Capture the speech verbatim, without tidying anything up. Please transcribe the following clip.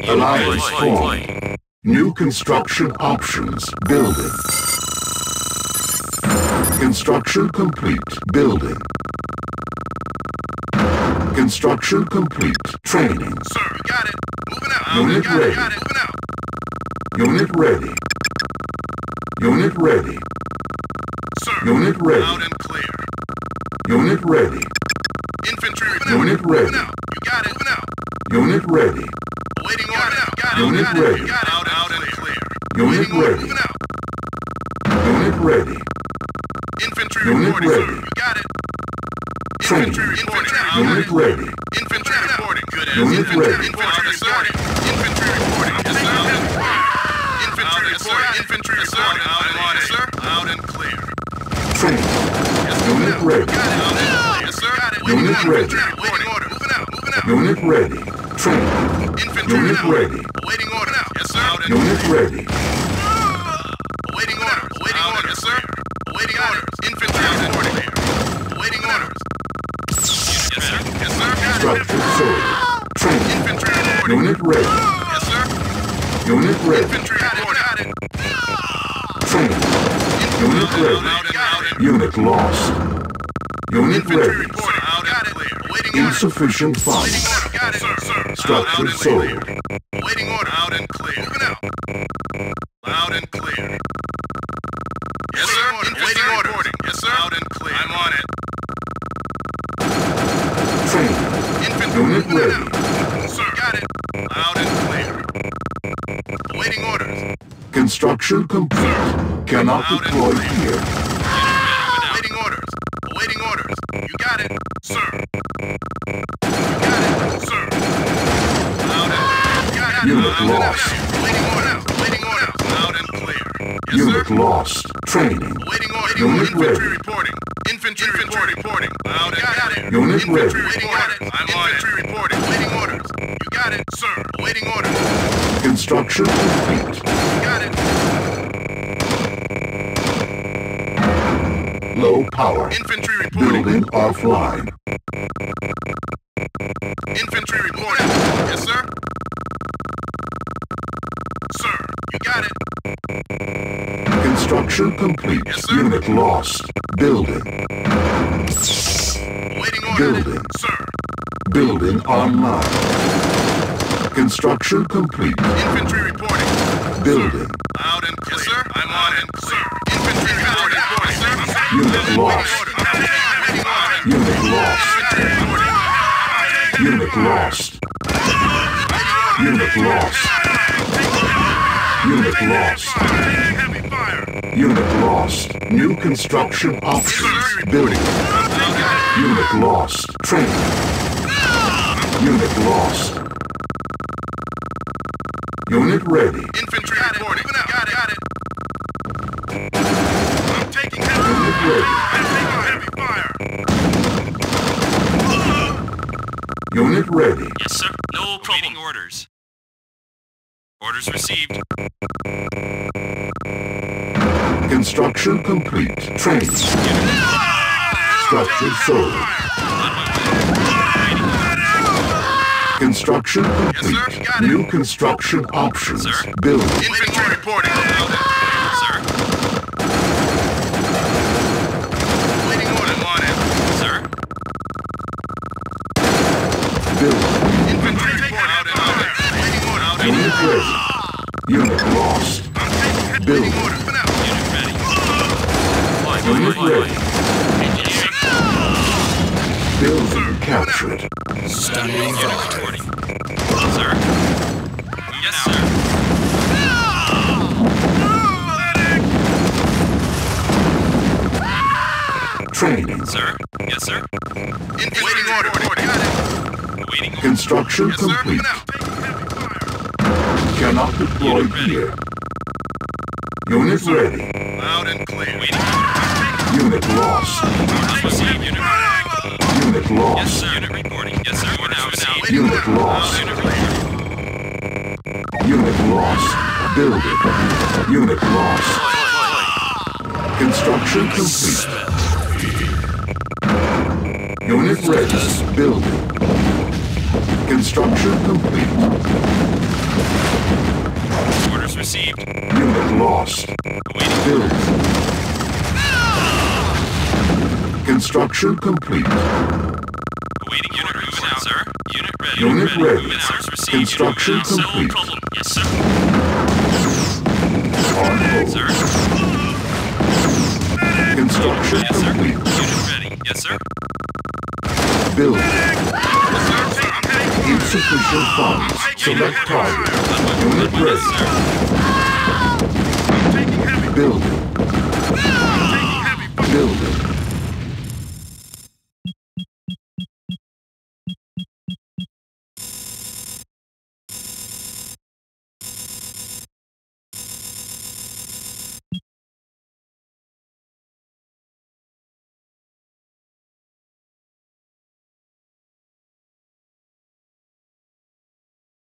Alliance formed. New construction options. Building. Construction complete. Building. Construction complete. Training. Sir, you got it. Moving out. Unit got ready. It, got it. Moving out. Unit ready. Unit ready. Sir. Unit ready. Out and clear. Unit ready. Infantry. Unit out. ready. Out. You got it. Moving out. Unit ready. Waiting order. Got it. Got it. Unit got ready. It. Got it. Out, out and clear. Unit Waiting order. ready. Moving out. Unit ready. Infantry Unit reporting. ready. Sir. You got it. Training. Infantry reporting. Out. Unit ready. Infantry reporting. Good as Unit infantry ready. reporting. Infantry reporting. Infantry reporting. Yes, sir. Infantry reporting. Infantry reporting. Out and on it, sir. Out and clear. Training. Yes, Unit ready. Got it. Out and clear. Yes, sir. Got it. Unit ready. Waiting order. Moving out. Moving out. Unit ready. Training. Infantry Unit out. ready. Waiting order. Yes, sir. Out and Unit ready. Waiting order. Waiting order. Yes, sir. Waiting orders. Infantry reporting. Waiting orders. Yes, sir. Yes, sir. Got it. Structure sold. Training. Infantry reporting. Unit ready. Yes, sir. Unit ready. Infantry reporting. Got it. Training. Unit ready. Out and out and Unit lost. Unit infantry ready. reporting. Out and clear. Waiting order. Insufficient Waiting funds. order. Got it, sir. sir. Structure Out and sold. clear. Waiting order. Out and clear. Moving out. Loud and clear. Yes, sir. Waiting order. Yes, sir. Out and clear. I'm on it. Training. Infantry Unit moving ready. out. Sir, got it. Loud and clear. Waiting orders. Construction complete. Cannot Loud and deploy clear. here. Waiting orders. Waiting orders. You got it, sir. You got it, sir. Loud and clear. Got it. Unit Loud and lost. clear. Waiting orders. Waiting orders. Loud and clear. Yes, Unit sir. lost. Training. Waiting order. Unit Infantry ready. reporting. Infantry reporting. reporting. Loud and got it. Unit Infantry ready. waiting orders. I'm on it. Infantry reporting. Waiting orders. You got it, sir. Waiting orders. Construction complete. Got it. Low power. Infantry reporting. Building offline. Infantry reporting. Yes, sir. Sir, you got it. Construction complete. Yes, sir. Unit lost. Building. Waiting order. Building. Sir. Building online. Construction complete. Infantry reporting. Building. Loud and clear. Yes, sir. I'm on and clear. Infantry reporting. Yes, sir. Unit lost. Unit lost. Unit lost. Unit lost. Unit lost. Heavy fire. Unit lost. New construction options. Building. Unit lost. Training. Unit lost. Unit ready. Infantry reporting. Got it. Got it. I'm taking heavy Unit ready. I'm taking heavy fire. Unit ready. Yes, sir. No problem. Waiting orders. Orders received. Construction complete. Training. Structure sold. Construction complete. Yes, sir. Got it. New construction options. Sir. Building. Infantry reporting. Loud and clear, Sir. Waiting order. I'm on it. Sir. Building. Infantry reporting. Loud and clear. Waiting order. Out and Unit ready. Unit lost. I'm taking heavy Building. waiting order. Moving out. Unit ready. Fly, fly, Unit fly, ready. fly. Engineering. Building captured. Standing unit reporting. Sir. Yes, sir. Training. Sir. Yes, sir. Infantry waiting order. Reporting. Got it. Waiting order. Construction Yes, sir. complete. Moving out. Taking heavy fire. Cannot deploy Unit ready. here. Unit ready. Loud and clear. Waiting order. Unit lost. Orders received. Unit ready. Unit Yes, lost. sir. Unit reporting. Yes, sir. Orders received. Waiting Unit order. lost. Loud and clear. Unit lost. Building. Unit lost. Fly, fly, fly. Construction complete. Unit ready. Building. Construction complete. Orders received. Unit lost. Awaiting Build. Construction complete. Awaiting unit orders, out, sir. Unit ready. Unit ready. Moving out. Orders received. Construction Unit ready. complete. No problem. Yes, sir. On hold. Sir. Construction Yes, sir. complete. Unit ready. Yes, sir. Build. Yes, sir, sir. I'm heading. Insufficient funds. Select target. Unit Yes, ready. sir. I'm taking heavy. Building. I'm taking heavy. Building.